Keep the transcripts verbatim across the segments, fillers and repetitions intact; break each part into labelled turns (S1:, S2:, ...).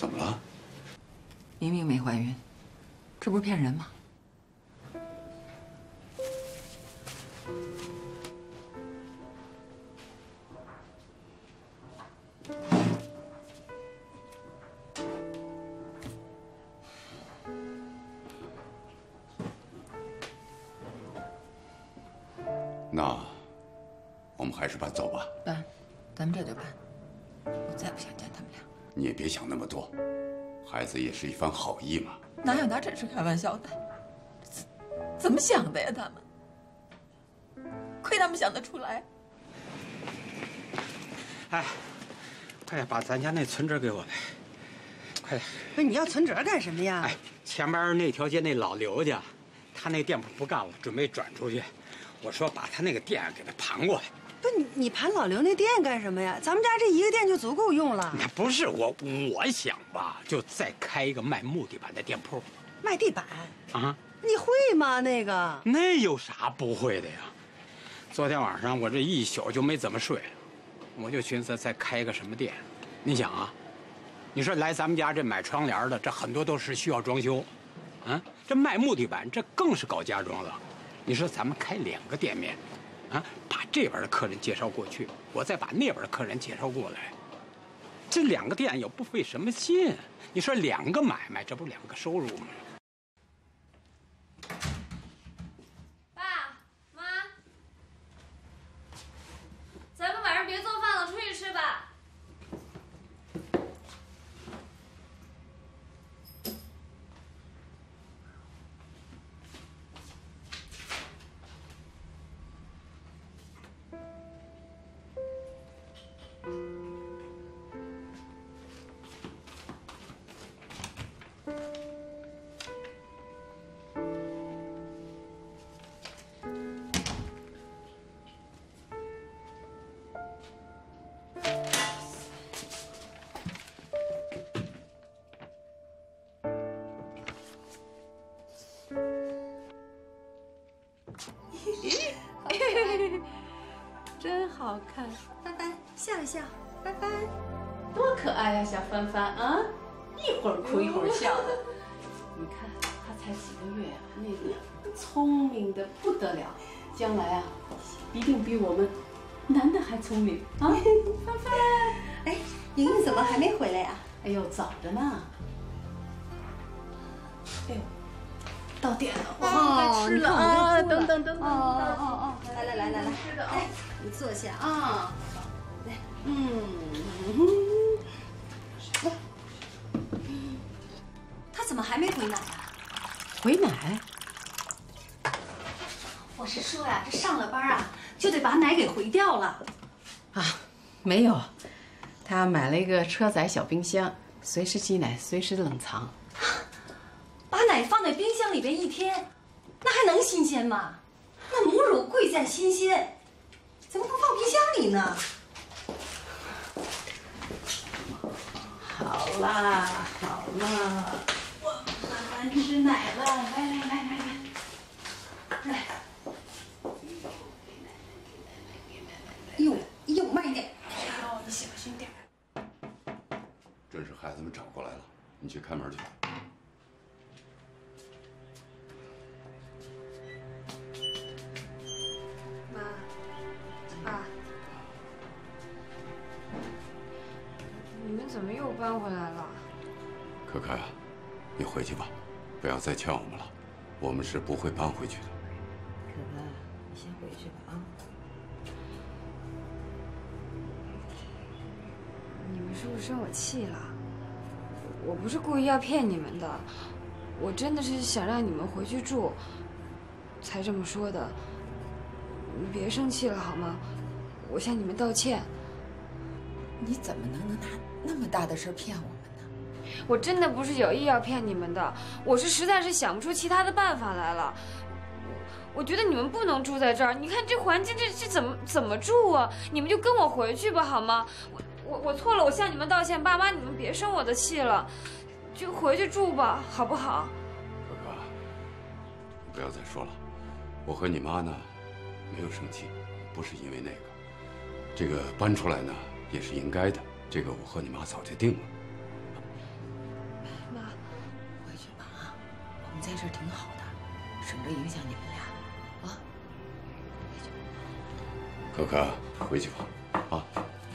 S1: 怎么了？
S2: 明明没怀孕，这不是骗人吗？
S1: 那我们还是搬走吧。
S2: 搬，咱们这就搬。我再不想见他们俩。
S1: 你也别想那么多，孩子也是一番好意嘛。
S2: 哪有拿真是开玩笑的？怎怎么想的呀？他们，亏他们想得出来。
S3: 哎，快点把咱家那存折给我来，快点！
S4: 不是你要存折干什么呀？
S3: 哎，前边那条街那老刘家，他那店铺不干了，准备转出去。我说把他那个店给他盘过来。
S4: 不是你，你盘老刘那店干什么呀？咱们家这一个店就足够用了。
S3: 那不是我，我想吧，就再开一个卖木地板的店铺。
S4: 卖地板
S3: 啊？
S4: 你会吗？那个？
S3: 那有啥不会的呀？昨天晚上我这一宿就没怎么睡，我就寻思再开一个什么店。你想啊，你说来咱们家这买窗帘的，这很多都是需要装修，啊，这卖木地板这更是搞家装了。你说咱们开两个店面，啊，把这边的客人介绍过去，我再把那边的客人介绍过来，这两个店又不费什么劲。你说两个买卖，这不两个收入吗？
S5: 爸妈，咱们晚上别做饭了，出去吃吧。
S6: 真好看，
S4: 帆帆笑一笑，帆帆，
S6: 多可爱呀，小帆帆啊，一会儿哭一会儿笑的。你看他才几个月啊，那个聪明的不得了，将来啊，一定比我们男的还聪明啊。帆帆，
S4: 哎，莹莹怎么还没回来呀？
S6: 哎呦，早着呢。哎呦，到点了，我们该吃了啊！等等等等，哦哦哦，
S4: 来来来来来，
S6: 吃的啊。
S4: 你坐下
S6: 啊，
S4: 来，
S6: 嗯，
S4: 他怎么还没回奶啊？
S2: 回奶？
S6: 我是说呀，这上了班啊，就得把奶给回掉了。
S2: 啊，没有，他买了一个车载小冰箱，随时挤奶，随时冷藏。
S6: 把奶放在冰箱里边一天，那还能新鲜吗？那母乳贵在新鲜，怎么能放冰箱里呢？好啦，好啦，我慢慢吃奶了。来来来来来，来。
S4: 哟哟，慢一点。
S6: 哦，你小心点。
S1: 真是孩子们找过来了，你去开门去。
S5: 妈，爸，你们怎么又搬回来了？
S1: 可可啊，你回去吧，不要再劝我们了，我们是不会搬回去的。
S2: 可可，你先回去吧啊。
S5: 你们是不是生我气了？我不是故意要骗你们的，我真的是想让你们回去住，才这么说的。你别生气了好吗？我向你们道歉。
S2: 你怎么能能拿那么大的事骗我们呢？
S5: 我真的不是有意要骗你们的，我是实在是想不出其他的办法来了。我我觉得你们不能住在这儿，你看这环境，这这怎么怎么住啊？你们就跟我回去吧，好吗？我我我错了，我向你们道歉，爸妈，你们别生我的气了，就回去住吧，好不好？
S1: 可可，你不要再说了，我和你妈呢，没有生气，不是因为那个，这个搬出来呢也是应该的，这个我和你妈早就定了。
S2: 在这儿挺好的，省着影响你们俩，啊。
S1: 可可，回去吧，啊。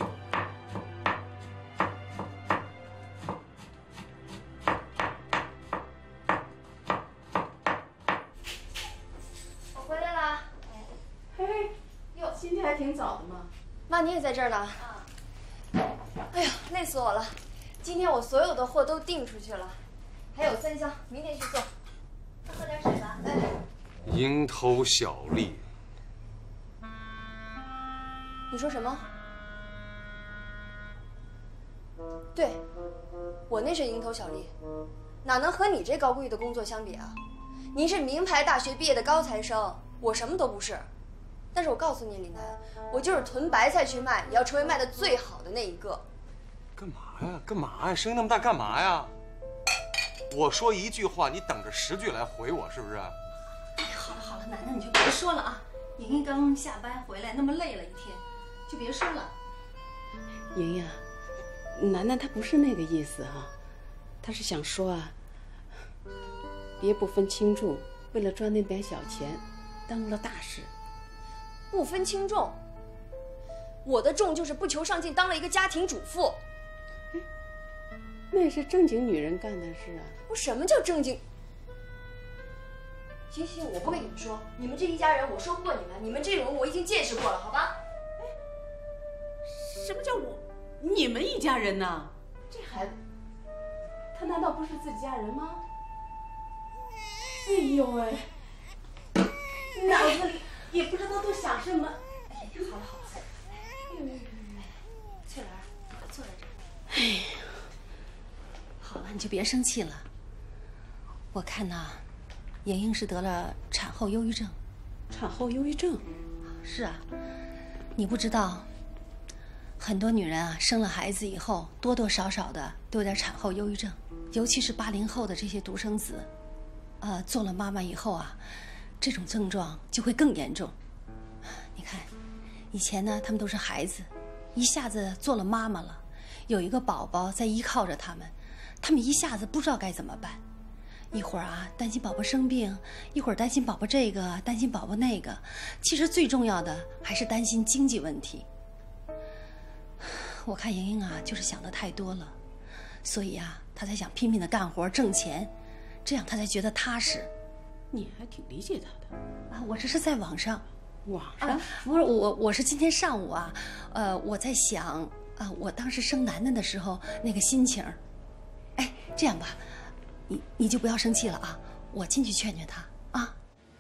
S7: 我回来啦。
S6: 嘿嘿，哟，今天还挺早的嘛。
S7: 妈，你也在这儿呢？啊。哎呀，累死我了！今天我所有的货都订出去了，还有三箱，明天去做。喝点水吧。哎。
S8: 蝇头小利。
S7: 你说什么？对，我那是蝇头小利，哪能和你这高贵的工作相比啊？你是名牌大学毕业的高材生，我什么都不是。但是我告诉你，李楠，我就是囤白菜去卖，也要成为卖的最好的那一个。
S8: 干嘛呀？干嘛呀？声音那么大干嘛呀？我说一句话，你等着十句来回我，是不是？
S4: 哎，好了好了，楠楠你就别说了啊。莹莹刚下班回来，那么累了一天，就别说了。
S6: 莹莹，楠楠她不是那个意思啊，她是想说啊，别不分轻重，为了赚那点小钱，耽误了大事。
S7: 不分轻重，我的重就是不求上进，当了一个家庭主妇。
S6: 那是正经女人干的事啊。
S7: 我什么叫正经？行行，我不跟你们说，你们这一家人我说不过你们，你们这种人我已经见识过了，好吧？
S6: 什么叫我你们一家人呢？这孩子，他难道不是自己家人吗？哎呦喂，脑子里也不知道都想什么。
S7: 哎呀，好了好了，嗯，翠兰，快坐在这儿。
S4: 哎呀，好了，你就别生气了。我看呐，莹莹是得了产后忧郁症。
S6: 产后忧郁症？
S4: 是啊，你不知道，很多女人啊，生了孩子以后，多多少少的都有点产后忧郁症，尤其是八零后的这些独生子，呃，做了妈妈以后啊，这种症状就会更严重。你看，以前呢，他们都是孩子，一下子做了妈妈了，有一个宝宝在依靠着他们，他们一下子不知道该怎么办。一会儿啊，担心宝宝生病，一会儿担心宝宝这个，担心宝宝那个。其实最重要的还是担心经济问题。我看莹莹啊，就是想的太多了，所以啊，她才想拼命的干活挣钱，这样她才觉得踏实。
S6: 你还挺理解她的
S4: 啊！我这是在网上，
S6: 网上、
S4: 啊、不是我，我是今天上午啊，呃，我在想啊，我当时生楠楠的时候那个心情。哎，这样吧。你你就不要生气了啊！我进去劝劝他啊。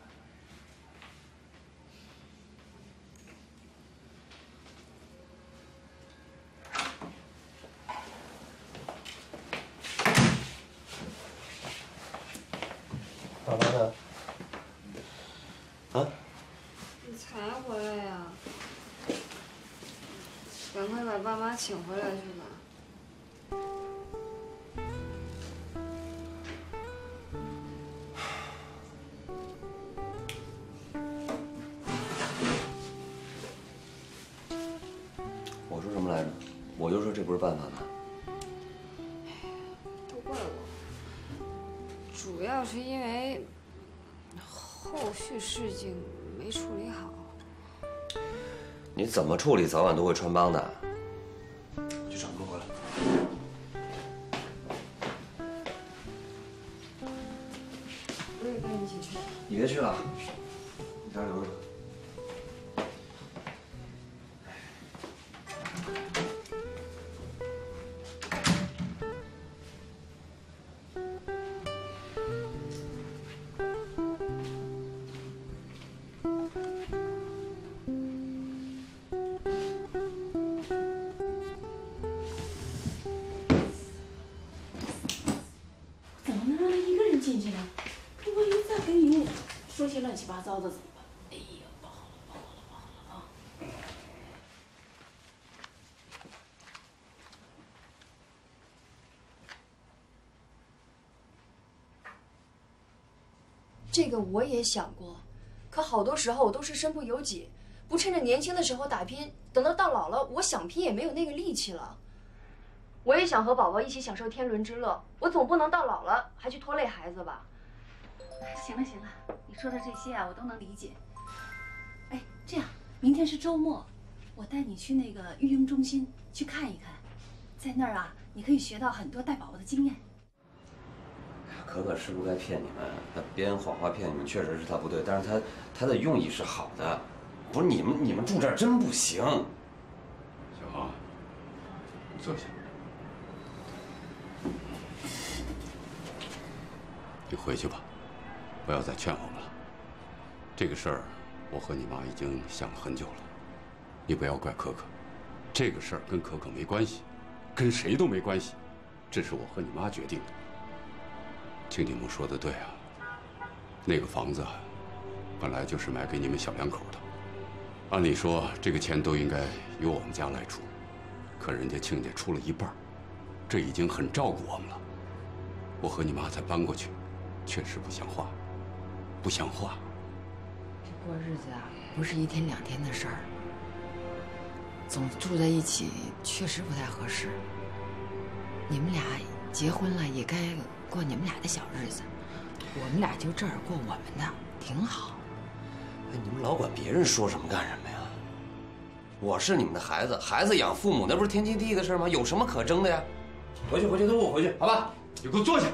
S9: 爸妈呢？啊？
S5: 你才回来呀？赶快把爸妈请回来去吧。
S9: 我说什么来着？我就说这不是办法吧。
S5: 都怪我，主要是因为后续事情没处理好。
S9: 你怎么处理，早晚都会穿帮的。去找他们回来。
S5: 我也跟你一起去。
S9: 你别去了，你这儿留着。
S6: 进去了，万一再跟你说些乱七八糟的怎么办？哎呀，不好了，不好了，不好了啊！
S7: 这个我也想过，可好多时候我都是身不由己，不趁着年轻的时候打拼，等到到老了，我想拼也没有那个力气了。我也想和宝宝一起享受天伦之乐，我总不能到老了还去拖累孩子吧？
S4: 行了行了，你说的这些啊，我都能理解。哎，这样，明天是周末，我带你去那个育婴中心去看一看，在那儿啊，你可以学到很多带宝宝的经验。
S9: 可可是不该骗你们，他编谎话骗你们，确实是他不对，但是他他的用意是好的，不是你们你们住这儿真不行。
S1: 小航，你坐下。你回去吧，不要再劝我们了。这个事儿，我和你妈已经想了很久了。你不要怪可可，这个事儿跟可可没关系，跟谁都没关系，这是我和你妈决定的。青青木说的对啊，那个房子本来就是买给你们小两口的，按理说这个钱都应该由我们家来出，可人家亲家出了一半，这已经很照顾我们了。我和你妈才搬过去，确实不像话，不像话。
S2: 这过日子啊，不是一天两天的事儿，总住在一起确实不太合适。你们俩结婚了，也该过你们俩的小日子，我们俩就这儿过我们的，挺好。
S9: 哎，你们老管别人说什么干什么呀？我是你们的孩子，孩子养父母那不是天经地义的事吗？有什么可争的呀？回去回去都给我回去，好吧？
S1: 你给我坐下。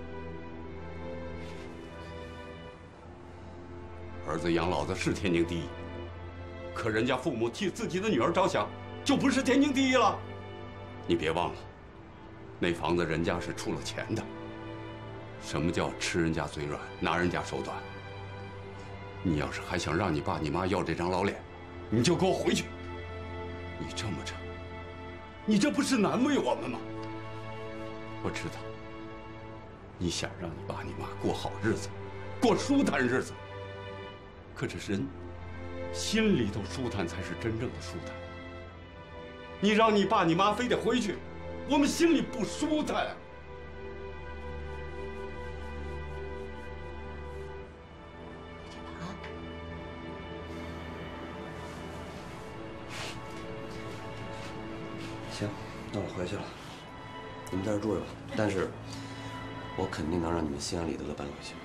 S1: 儿子养老子是天经地义，可人家父母替自己的女儿着想，就不是天经地义了。你别忘了，那房子人家是出了钱的。什么叫吃人家嘴软，拿人家手短？你要是还想让你爸你妈要这张老脸，你就给我回去。你这么着，你这不是难为我们吗？我知道，你想让你爸你妈过好日子，过舒坦日子。可这人心里头舒坦才是真正的舒坦。你让你爸你妈非得回去，我们心里不舒坦啊。
S9: 行，那我回去了，你们在这住着吧。但是，我肯定能让你们心安理得的搬回去。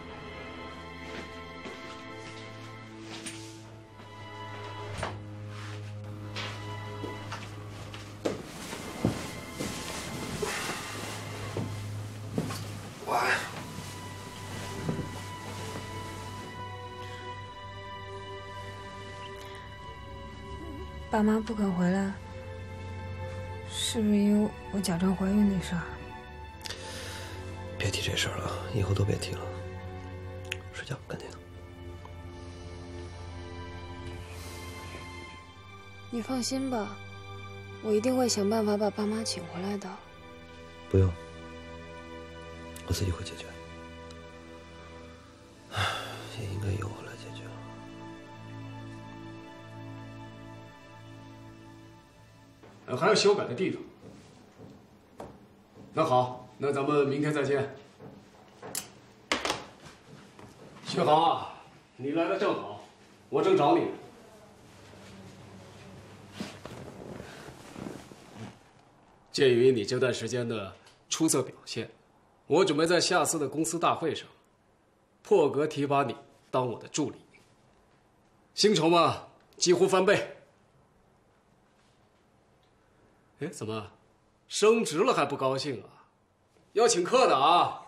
S5: 爸妈不肯回来，是不是因为我假装怀孕那事儿？
S9: 别提这事儿了，以后都别提了。睡觉，赶紧。
S5: 你放心吧，我一定会想办法把爸妈请回来的。
S9: 不用，我自己会解决。唉，也应该由我来解决。
S10: 呃，还有修改的地方。那好，那咱们明天再见。薛航啊，你来的正好，我正找你。鉴于你这段时间的出色表现，我准备在下次的公司大会上，破格提拔你当我的助理，薪酬嘛几乎翻倍。哎，怎么，升职了还不高兴啊？要请客的啊！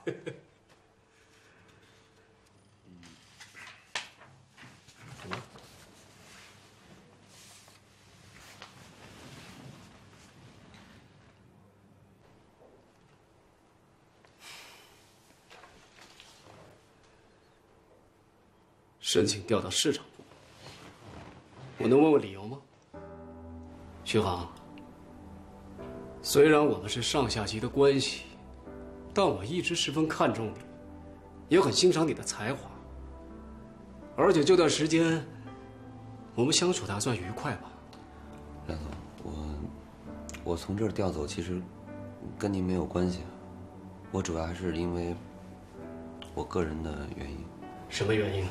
S10: 申请调到市场部，我能问问理由吗？徐航。虽然我们是上下级的关系，但我一直十分看重你，也很欣赏你的才华。而且这段时间，我们相处的还算愉快吧？
S9: 梁总，我我从这儿调走，其实跟您没有关系，我主要还是因为我个人的原因。
S10: 什么原因？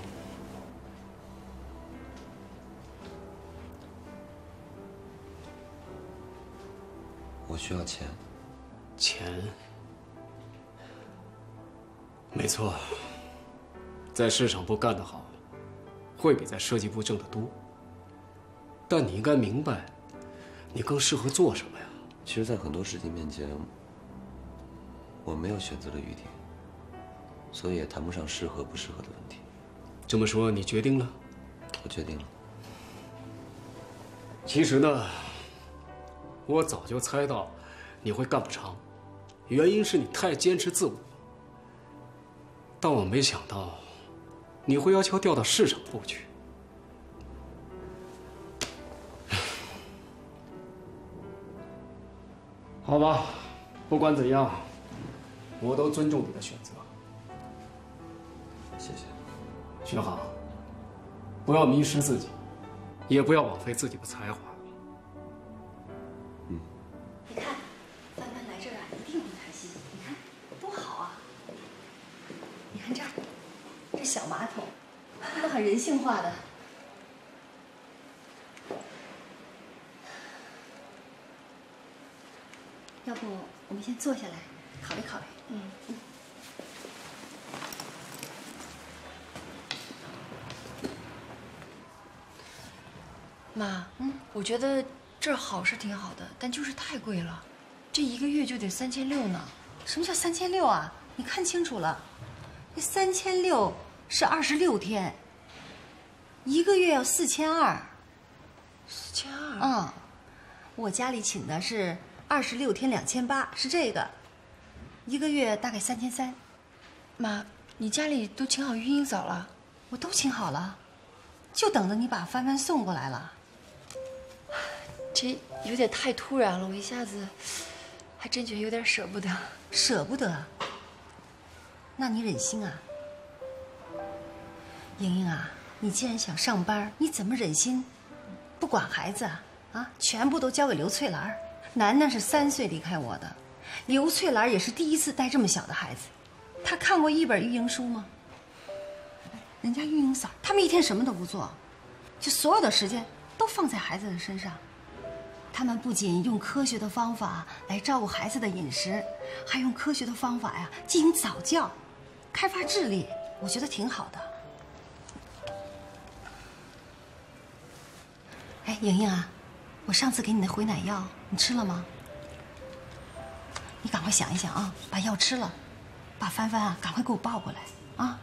S9: 我需要钱。
S10: 钱？没错， 在市场部干得好，会比在设计部挣得多。但你应该明白，你更适合做什么呀？
S9: 其实，在很多事情面前，我没有选择的余地，所以也谈不上适合不适合的问题。
S10: 这么说，你决定了？
S9: 我决定了。
S10: 其实呢，我早就猜到你会干不长，原因是你太坚持自我。但我没想到你会要求调到市场部去。好吧，不管怎样，我都尊重你的选择。
S9: 谢谢。
S10: 徐航，不要迷失自己，也不要枉费自己的才华。
S9: 嗯。
S4: 你看，帆帆来这儿啊，一定会开心。你看，多好啊！你看这儿，这小马桶，都很人性化的。要不我们先坐下来考虑考虑？嗯嗯。
S2: 妈，嗯，我觉得这儿好是挺好的，但就是太贵了，这一个月就得三千六呢。
S4: 什么叫三千六啊？你看清楚了，这三千六是二十六天，一个月要四千二。
S2: 四千二？
S4: 嗯，我家里请的是二十六天两千八，是这个，一个月大概三千三。
S2: 妈，你家里都请好育婴嫂了？
S4: 我都请好了，就等着你把帆帆送过来了。
S2: 这有点太突然了，我一下子还真觉得有点舍不得。
S4: 舍不得？那你忍心啊？莹莹啊，你既然想上班，你怎么忍心不管孩子啊？啊，全部都交给刘翠兰。楠楠是三岁离开我的，刘翠兰也是第一次带这么小的孩子。她看过一本育婴书吗？人家育婴嫂，他们一天什么都不做，就所有的时间都放在孩子的身上。他们不仅用科学的方法来照顾孩子的饮食，还用科学的方法呀进行早教，开发智力，我觉得挺好的。哎，莹莹啊，我上次给你的回奶药，你吃了吗？你赶快想一想啊，把药吃了，把帆帆啊赶快给我抱过来啊！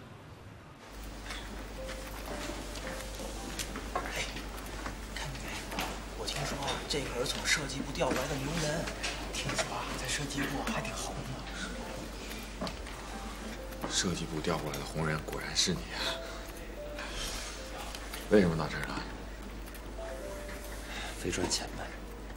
S11: 听说这可是从设计部调过来的牛人，听说啊，在设计部还挺红的。
S12: 设计部调过来的红人果然是你啊！为什么到这儿来？
S9: 非赚钱呗。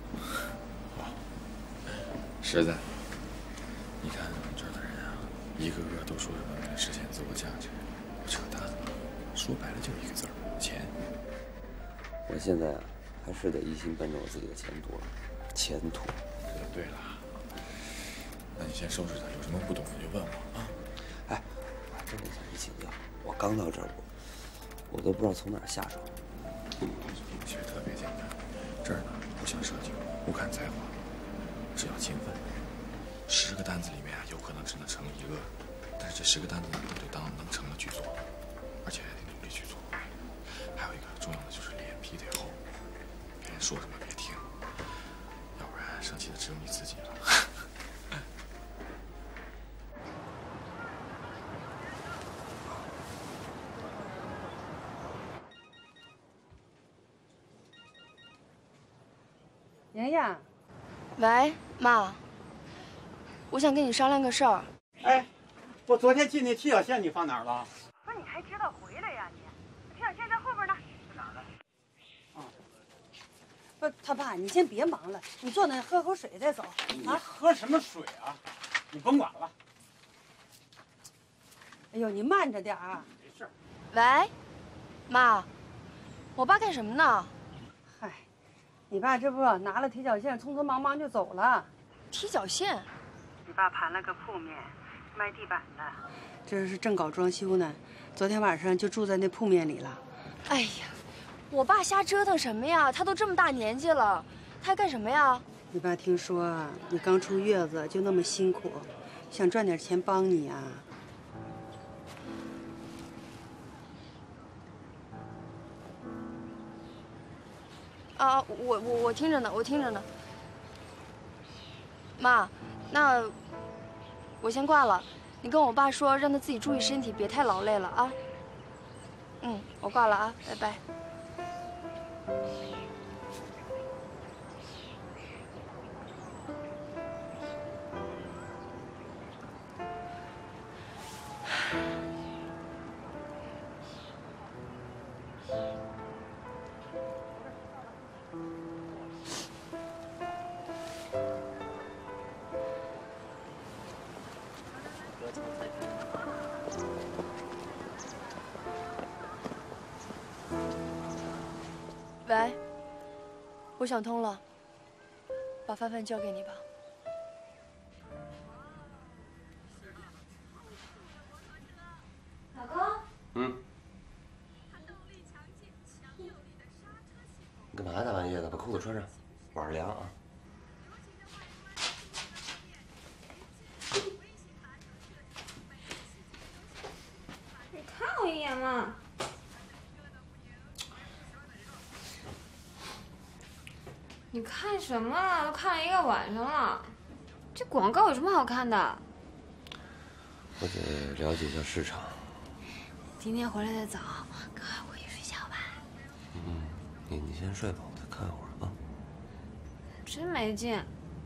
S12: 实在。你看这儿的人啊，一个个都说什么为了实现自我价值，扯淡，说白了就一个字儿：钱。
S9: 我现在啊。还是得一心奔着我自己的前途了，前途。
S12: 对了，那你先收拾他，有什么不懂的就问我啊。
S9: 哎，我还真得向你请教，我刚到这儿，我我都不知道从哪儿下手。
S12: 其实特别简单，这儿呢不像设计，不看才华，只要勤奋。十个单子里面有可能只能成一个，但是这十个单子呢都得当能成的去做，而且还得努力去做。还有一个重要的就是脸皮得厚。说什么别听，要不然生气的只有你自己了。
S6: 莹莹，
S7: 喂，妈，我想跟你商量个事儿。
S3: 哎，我昨天进那踢脚线你放哪儿了？
S13: 不是，你还知道回来呀你？踢脚线在后边呢。在哪呢？
S6: 不，他爸，你先别忙了，你坐那喝口水再走。
S3: 你喝什么水啊？你甭管了。
S6: 哎呦，你慢着点啊。
S3: 没事。
S7: 喂，妈，我爸干什么呢？
S6: 嗨，你爸这不拿了踢脚线，匆匆忙忙就走了。
S7: 踢脚线？
S13: 你爸盘了个铺面，卖地板的。
S6: 这是正搞装修呢，昨天晚上就住在那铺面里了。
S7: 哎呀。我爸瞎折腾什么呀？他都这么大年纪了，他还干什么呀？
S6: 你爸听说你刚出月子就那么辛苦，想赚点钱帮你呀。
S7: 啊，我我我听着呢，我听着呢。妈，那我先挂了。你跟我爸说，让他自己注意身体，别太劳累了啊。嗯，我挂了啊，拜拜。喂，我想通了，把范范交给你吧。
S5: 老公。
S9: 嗯。你干嘛大半夜的？把裤子穿上，晚上凉啊。
S5: 你看我一眼嘛。 你看什么了？都看了一个晚上了，这广告有什么好看的？
S9: 我得了解一下市场。
S5: 今天回来的早，赶快回去睡觉吧。
S9: 嗯，你你先睡吧，我再看会儿啊。
S5: 真没劲，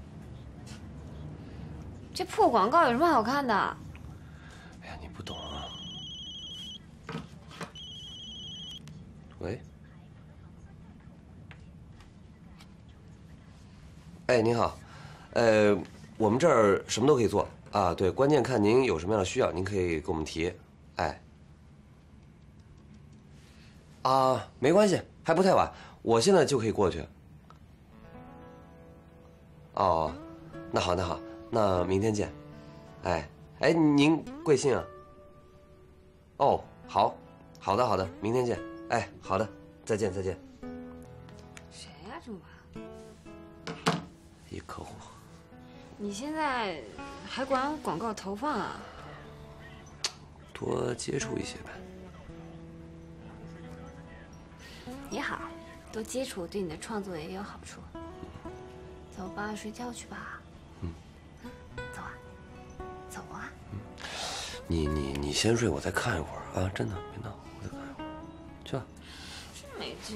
S5: 这破广告有什么好看的？
S9: 哎呀，你不懂啊。喂。 哎，您好，呃，我们这儿什么都可以做啊。对，关键看您有什么样的需要，您可以给我们提。哎，啊，没关系，还不太晚，我现在就可以过去。哦，那好，那好，那明天见。哎，哎，您贵姓啊？哦，好，好的，好的，明天见。哎，好的，再见，再见。
S5: 谁呀，这么晚？
S9: 一客户，
S5: 你现在还管广告投放啊？
S9: 多接触一些呗。
S5: 也好，多接触对你的创作也有好处。走吧，睡觉去吧。嗯，走啊，走啊。
S9: 嗯，你你你先睡，我再看一会儿啊！真的，别闹，我再看一会儿，去吧。
S5: 真没劲。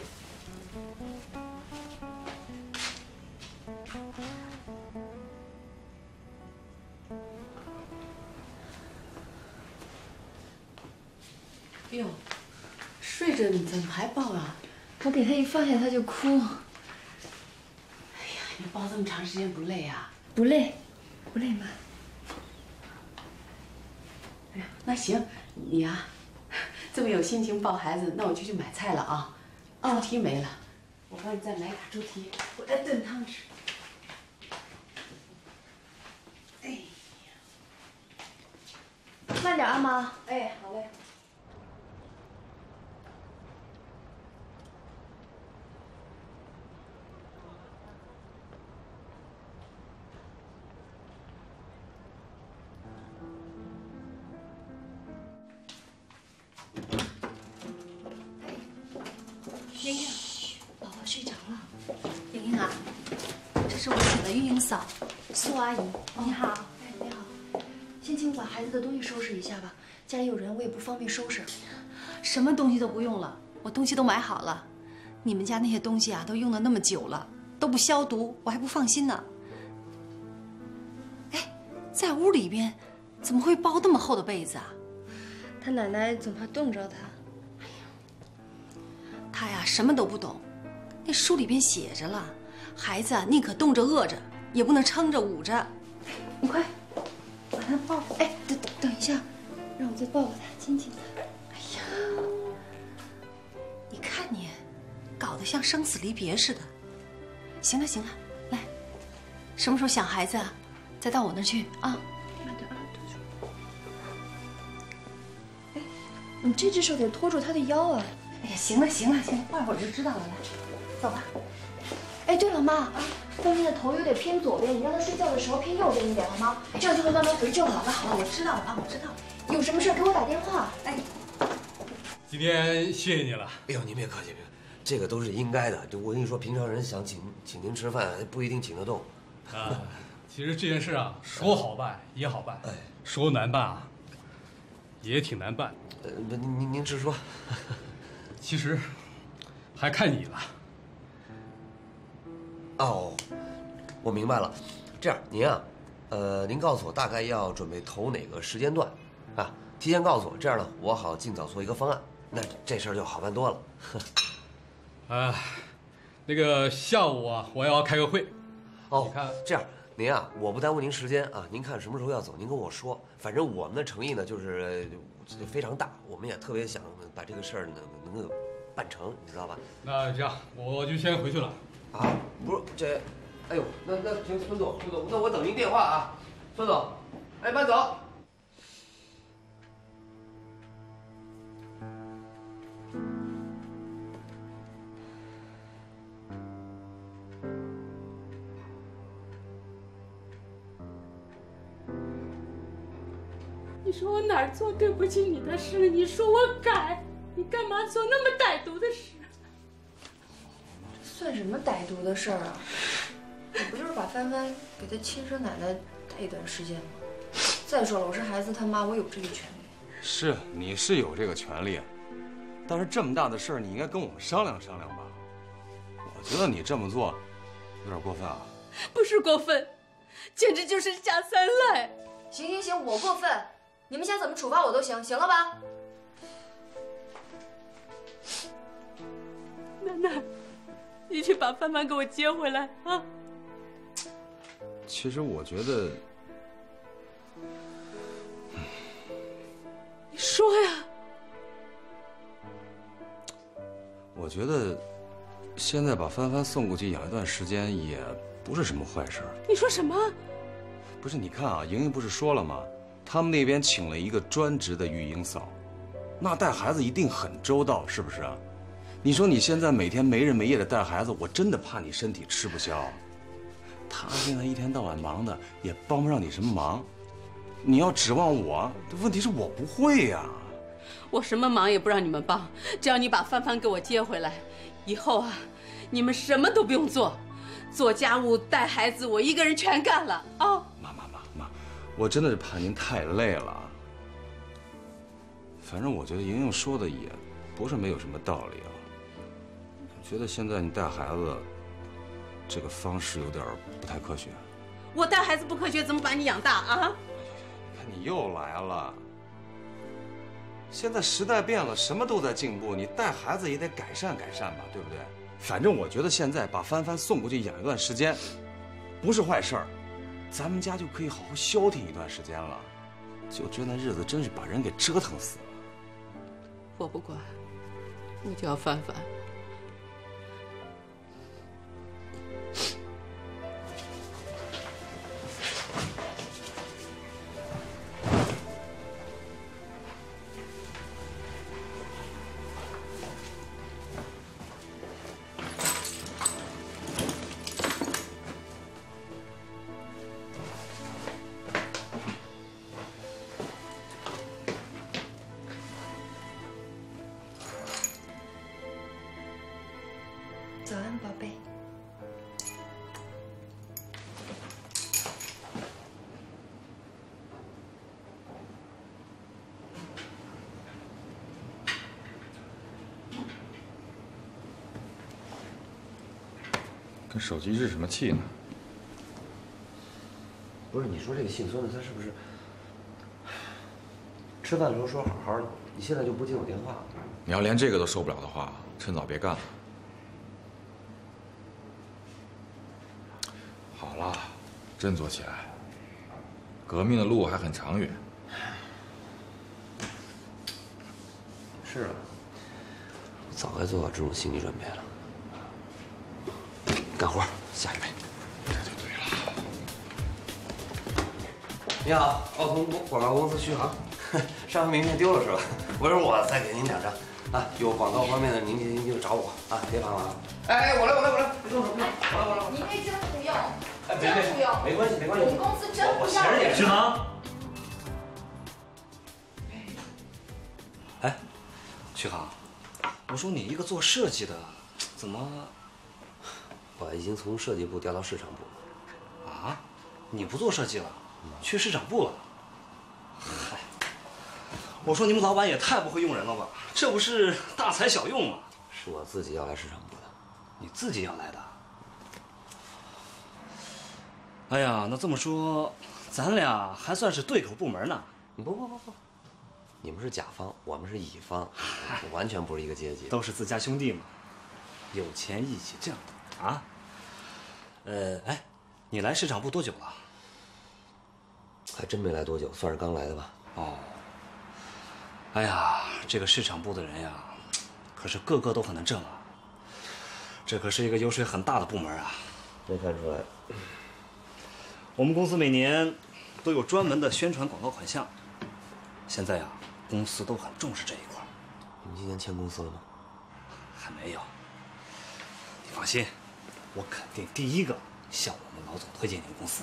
S6: 哟，睡着你怎么还抱啊？
S2: 我给他一放下他就哭。哎
S6: 呀，你抱这么长时间不累啊？
S2: 不累，不累妈。
S6: 哎呀，那行，你呀、啊，这么有心情抱孩子，那我就去买菜了啊。猪蹄没了，我帮你再买俩猪蹄，我再炖汤吃。哎呀，
S7: 慢点啊，妈。哎，好嘞。
S4: 莹莹，宝宝睡着了。莹莹啊，这是我请的育婴嫂，苏阿姨。
S7: 你好，哎，你好。先请我把孩子的东西收拾一下吧，家里有人，我也不方便收拾。
S4: 什么东西都不用了，我东西都买好了。你们家那些东西啊，都用了那么久了，都不消毒，我还不放心呢。哎，在屋里边怎么会包那么厚的被子啊？
S7: 他奶奶总怕冻着他。
S4: 他呀，什么都不懂。那书里边写着了，孩子啊，宁可冻着饿着，也不能撑着捂着。
S7: 你快把他抱抱。哎，等等等一下，让我再抱抱他，亲亲他。
S4: 哎呀，你看你，搞得像生死离别似的。行了行了，来，什么时候想孩子啊，再到我那儿去啊。
S7: 慢点啊，哎，你这只手得托住他的腰啊。
S4: 哎呀，行了行了行了，过一会儿就知道了。来，走吧。
S7: 哎，对了，妈啊，范范的头有点偏左边，你让他睡觉的时候偏右边一点好吗？这样就会慢慢回正。好了好了，我知道了啊，我知道了。有什么事给我打电话。哎，
S14: 今天谢谢你了。
S9: 哎呦，您别客气，别， 这个都是应该的。就我跟你说，平常人想请请您吃饭，不一定请得动。
S14: 啊，其实这件事啊，说好办也好办，说难办啊，也挺难办。
S9: 呃，您您您直说。
S14: 其实，还看你了。
S9: 哦，我明白了。这样，您啊，呃，您告诉我大概要准备投哪个时间段，啊，提前告诉我，这样呢，我好尽早做一个方案，那这事儿就好办多了。
S14: 啊，那个下午啊，我要开个会。
S9: 哦，你看这样，您啊，我不耽误您时间啊，您看什么时候要走，您跟我说。反正我们的诚意呢，就是非常大，我们也特别想把这个事儿呢能够办成，你知道吧？
S14: 那这样，我就先回去了。
S9: 啊，不是这，哎呦，那那行，孙总，孙总，那我等您电话啊，孙总，哎，慢走。
S6: 你说我哪儿做对不起你的事了？你说我改，你干嘛做那么歹毒的事？
S7: 算什么歹毒的事儿啊？我不就是把帆帆给他亲生奶奶带一段时间吗？再说了，我是孩子他妈，我有这个权利。
S8: 是，你是有这个权利，但是这么大的事儿，你应该跟我们商量商量吧。我觉得你这么做有点过分啊。
S6: 不是过分，简直就是下三滥。
S7: 行行行，我过分，你们想怎么处罚我都行，行了吧？
S6: 奶奶，你去把帆帆给我接回来啊！
S8: 其实我觉得，
S6: 你说呀。
S8: 我觉得，现在把帆帆送过去养一段时间也不是什么坏事。
S6: 你说什么？
S8: 不是，你看啊，莹莹不是说了吗？他们那边请了一个专职的育婴嫂，那带孩子一定很周到，是不是啊？你说你现在每天没日没夜的带孩子，我真的怕你身体吃不消。他现在一天到晚忙的，也帮不上你什么忙。你要指望我，问题是我不会呀。
S6: 我什么忙也不让你们帮，只要你把帆帆给我接回来，以后啊，你们什么都不用做，做家务、带孩子，我一个人全干了啊！
S8: 妈妈妈妈，我真的是怕您太累了。反正我觉得莹莹说的也不是没有什么道理啊。我觉得现在你带孩子这个方式有点不太科学。
S6: 我带孩子不科学，怎么把你养大啊？
S8: 看你又来了。现在时代变了，什么都在进步，你带孩子也得改善改善吧，对不对？反正我觉得现在把帆帆送过去养一段时间，不是坏事儿，咱们家就可以好好消停一段时间了。就这那日子真是把人给折腾死了。
S6: 我不管，我就要帆帆。
S7: 早安，宝贝。
S12: 跟手机置什么气呢？
S9: 不是，你说这个姓孙的，他是不是吃饭的时候说好好的，你现在就不接我电话？
S12: 你要连这个都受不了的话，趁早别干了。好了，振作起来，革命的路还很长远。
S9: 是啊，早该做好这种心理准备了。干活，下一位。
S12: 这就对了。
S9: 你好，奥通广告公司徐航，上回名片丢了是吧？不是，我再给您两张啊。有广告方面的，您您就找我啊，别烦我了。哎哎，我来我来我来，别动手，别动手，我来我来。
S7: 您这真不用，
S9: 哎，
S7: 真不用，
S9: 没关系没关系，
S7: 我们公司真不要。
S9: 徐航。哎，徐航，我说你一个做设计的， 怎么？我已经从设计部调到市场部了。
S11: 啊？你不做设计了，去市场部了？嗨，我说你们老板也太不会用人了吧？这不是大材小用吗？
S9: 是我自己要来市场部的。
S11: 你自己要来的？哎呀，那这么说，咱俩还算是对口部门呢。
S9: 不不不不，你们是甲方，我们是乙方，完全不是一个阶级。
S11: 都是自家兄弟嘛，有钱一起挣啊。呃，哎，你来市场部多久了？
S9: 还真没来多久，算是刚来的吧。
S11: 哦。哎呀，这个市场部的人呀，可是个个都很能挣啊。这可是一个油水很大的部门啊。
S9: 没看出来。
S11: 我们公司每年都有专门的宣传广告款项。现在呀，公司都很重视这一块。
S9: 你们今年签公司了吗？
S11: 还没有。你放心，我肯定第一个向我们老总推荐你们公司。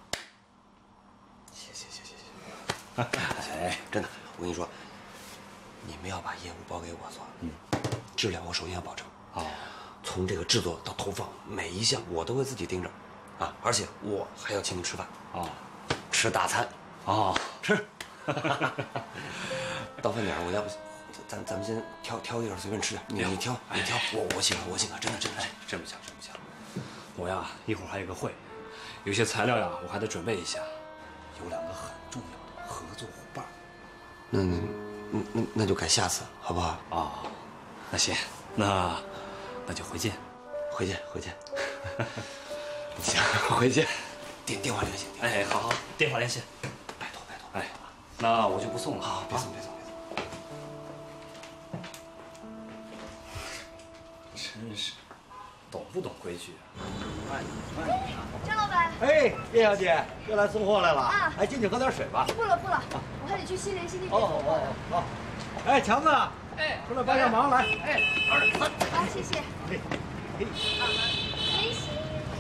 S9: 谢谢谢谢谢谢。哎，真的，我跟你说，你们要把业务包给我做，嗯，质量我首先要保证。
S11: 哦。
S9: 从这个制作到投放，每一项我都会自己盯着，啊，而且我还要请你吃饭。
S11: 哦。
S9: 吃大餐。
S11: 哦，吃。
S9: 到饭点我要不，咱咱们先挑挑一点随便吃点，你你挑你挑，我我请客我请客，真的真的
S11: 真不假真不假。我呀一会儿还有个会，有些材料呀我还得准备一下，有两个很重要的合作伙伴。
S9: 那那那那就改下次好不好？
S11: 啊、哦，那行，那那就回见，
S9: 回见回见。行，回见，电电话联系。
S11: 哎，好好，电话联系。
S9: 拜托拜托。
S11: 哎，那我就不送了。
S9: 好，别送别送。
S11: 真是，懂不懂规矩？
S7: 哎，张老板。
S15: 哎，叶小姐又来送货来了
S7: 啊！
S15: 哎，进去喝点水吧。
S7: 不了不了，我还得去新联新地
S15: 哦哦哦哦。哎，强子，哎，出来帮下忙来。哎，二三。
S7: 好，谢谢。
S15: 哎，
S7: 哎，没事。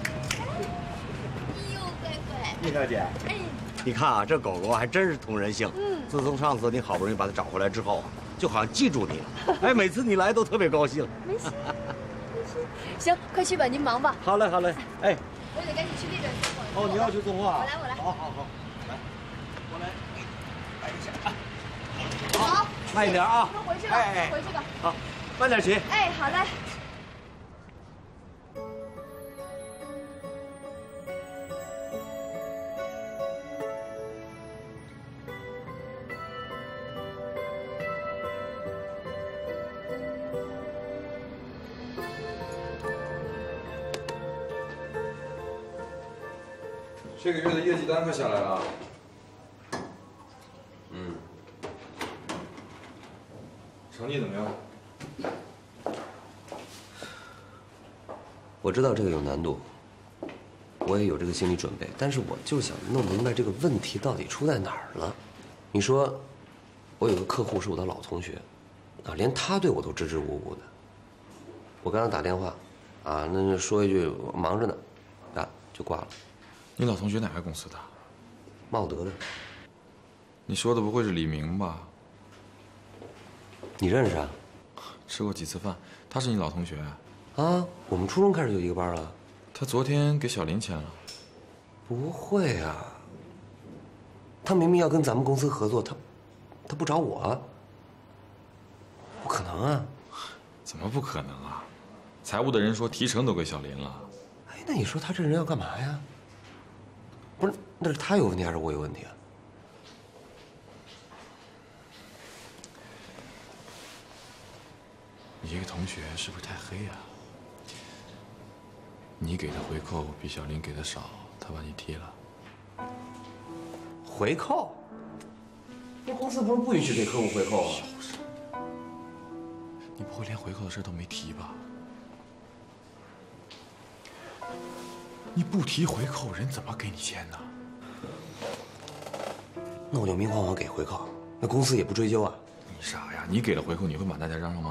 S7: 哎呦，乖乖。
S15: 叶小姐。
S7: 哎。
S15: 你看啊，这狗狗还真是通人性。嗯。自从上次你好不容易把它找回来之后，就好像记住你了。哎，每次你来都特别高兴。
S7: 没事。行，快去吧，您忙吧。
S15: 好嘞，好嘞。哎，
S7: 我得赶紧去那边送货。
S15: 哦，你要去送货啊？
S7: 我来，我来。
S15: 好好好，来，我来，带一下。
S7: 好，
S15: 慢一点啊。
S7: 我回去了，
S15: 哎，
S7: 回去吧。
S15: 好，慢点骑。
S7: 哎，好嘞。
S12: 这个月的业绩单快下来了。
S9: 嗯。
S12: 成绩怎么样？
S9: 我知道这个有难度，我也有这个心理准备，但是我就想弄明白这个问题到底出在哪儿了。你说，我有个客户是我的老同学，啊，连他对我都支支吾吾的。我刚刚打电话，啊，那说一句忙着呢，啊，就挂了。
S12: 你老同学哪个公司的？
S9: 茂德的。
S12: 你说的不会是李明吧？
S9: 你认识啊？
S12: 吃过几次饭，他是你老同学
S9: 啊？我们初中开始就一个班了。
S12: 他昨天给小林签了。
S9: 不会啊！他明明要跟咱们公司合作，他他不找我？不可能啊！
S12: 怎么不可能啊？财务的人说提成都给小林了。
S9: 哎，那你说他这人要干嘛呀？不是，那是他有问题还是我有问题啊？
S12: 你这个同学是不是太黑呀？你给的回扣比小林给的少，他把你踢了。
S9: 回扣？这公司不是不允许给客户回扣啊？
S12: 你不会连回扣的事都没提吧？你不提回扣，人怎么给你钱呢？
S9: 那我就明晃晃给回扣，那公司也不追究啊。
S12: 你傻呀？你给了回扣，你会满大街嚷嚷吗？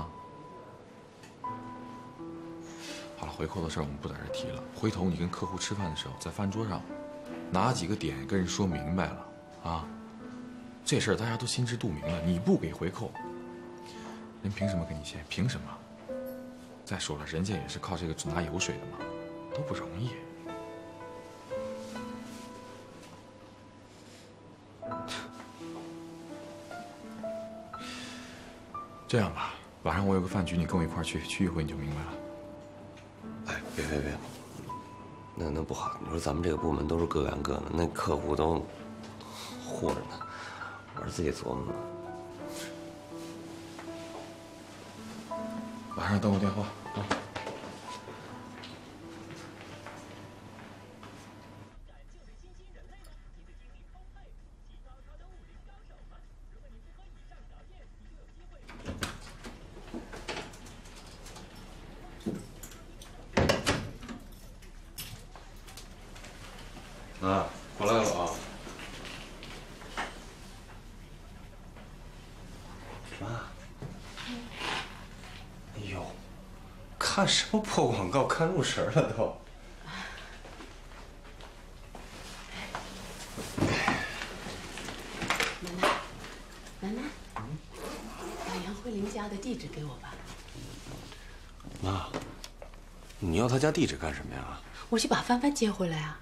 S12: 好了，回扣的事我们不在这提了。回头你跟客户吃饭的时候，在饭桌上拿几个点跟人说明白了啊。这事儿大家都心知肚明了，你不给回扣，人凭什么给你钱？凭什么？ 再说了，人家也是靠这个拿油水的嘛，都不容易。这样吧，晚上我有个饭局，你跟我一块儿去，去一回你就明白了。
S9: 哎，别别别，那那不好。你说咱们这个部门都是各干各的，那客户都护着呢，我是自己琢磨呢。
S12: 晚上等我电话啊。
S8: 啊，回来了啊！妈，哎呦，看什么破广告，看入神了都。
S6: 楠楠，楠楠，把杨慧玲家的地址给我吧。
S8: 妈，你要他家地址干什么呀？
S6: 我去把帆帆接回来啊。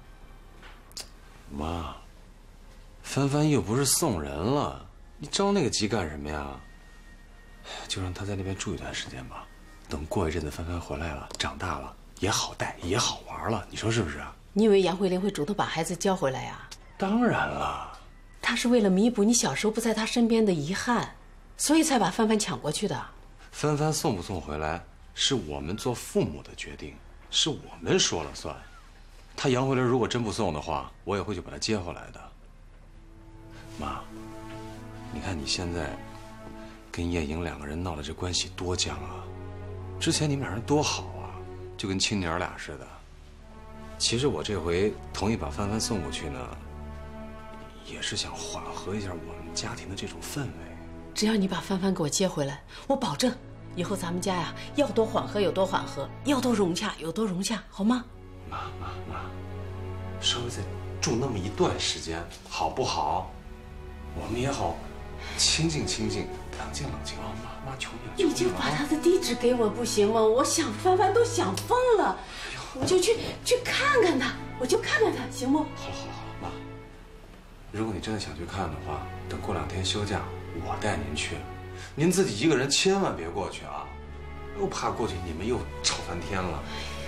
S8: 妈，帆帆又不是送人了，你着那个急干什么呀？就让他在那边住一段时间吧，等过一阵子帆帆回来了，长大了也好带，也好玩了，你说是不是啊？
S6: 你以为杨慧玲会主动把孩子交回来呀？
S8: 当然了，
S6: 她是为了弥补你小时候不在她身边的遗憾，所以才把帆帆抢过去的。
S8: 帆帆送不送回来，是我们做父母的决定，是我们说了算。他杨慧玲如果真不送的话，我也会去把他接回来的。妈，你看你现在跟叶莹两个人闹的这关系多僵啊！之前你们俩人多好啊，就跟亲娘俩似的。其实我这回同意把帆帆送过去呢，也是想缓和一下我们家庭的这种氛围。
S6: 只要你把帆帆给我接回来，我保证以后咱们家呀要多缓和有多缓和，要多融洽有多融洽，好吗？
S8: 妈妈妈，稍微再住那么一段时间，好不好？我们也好清静清静，冷静冷静啊！妈妈，求你了，求你了！
S6: 你就把他的地址给我不行吗？我想帆帆都想疯了，我就去去看看他，我就看看他，行不？
S8: 好了好了好了，妈，如果你真的想去看的话，等过两天休假，我带您去。您自己一个人千万别过去啊！又怕过去你们又吵翻天了。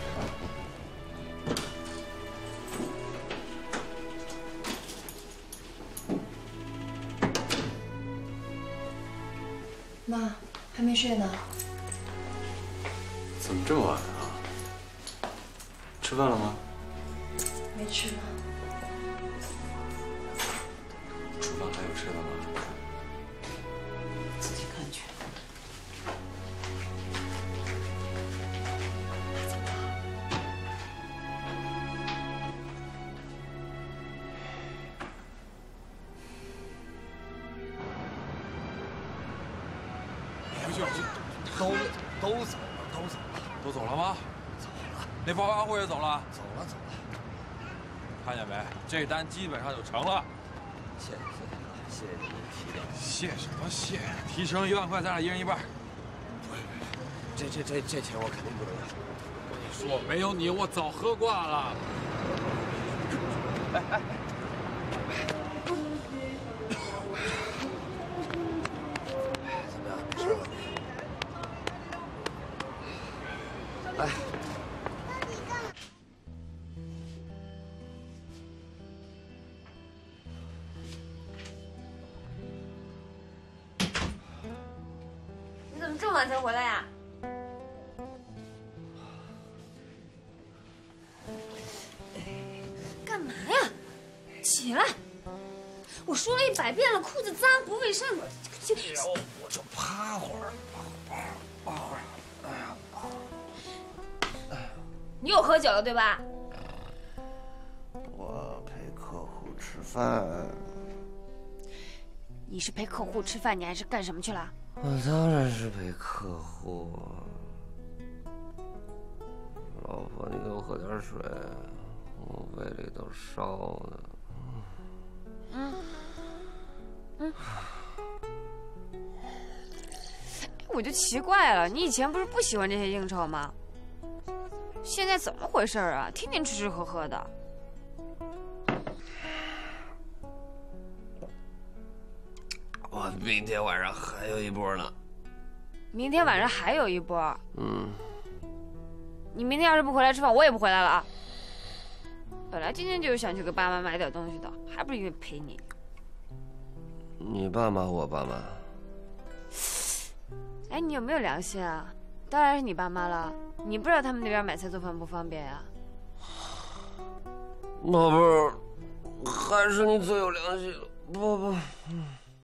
S7: 妈，还没睡呢。
S8: 怎么这么晚啊？吃饭了吗？
S7: 没吃呢。
S8: 厨房还有吃的吗？
S6: 自己看去。
S12: 都都走了，都走了，都走了吗？走了。那暴发户也走了？走了，走了。看见没？这单基本上就成了。
S9: 谢谢谢谢，谢谢你们提点。
S12: 谢什么谢？提成一万块，咱俩一人一半。
S15: 不是，这这这这钱我肯定不能要。
S12: 我跟你说，没有你我早喝挂了。哎哎。
S9: 哎，
S5: 你怎么这么晚才回来呀？干嘛呀？起来！我说了一百遍了，裤子脏不卫生。
S15: 就我就趴会儿，趴会儿。哎呀！
S5: 你又喝酒了对吧？
S15: 我陪客户吃饭。
S5: 你是陪客户吃饭，你还是干什么去了？
S9: 我当然是陪客户。老婆，你给我喝点水，我胃里都烧的。嗯。嗯。
S5: 我就奇怪了，你以前不是不喜欢这些应酬吗？现在怎么回事啊？天天吃吃喝喝的。
S9: 我明天晚上还有一波呢。
S5: 明天晚上还有一波？
S9: 嗯。
S5: 你明天要是不回来吃饭，我也不回来了啊。本来今天就是想去给爸妈买点东西的，还不是因为陪你。
S9: 你爸妈，我爸妈。
S5: 哎，你有没有良心啊？当然是你爸妈了，你不知道他们那边买菜做饭不方便呀？
S9: 宝贝儿，还是你最有良心了。不不。嗯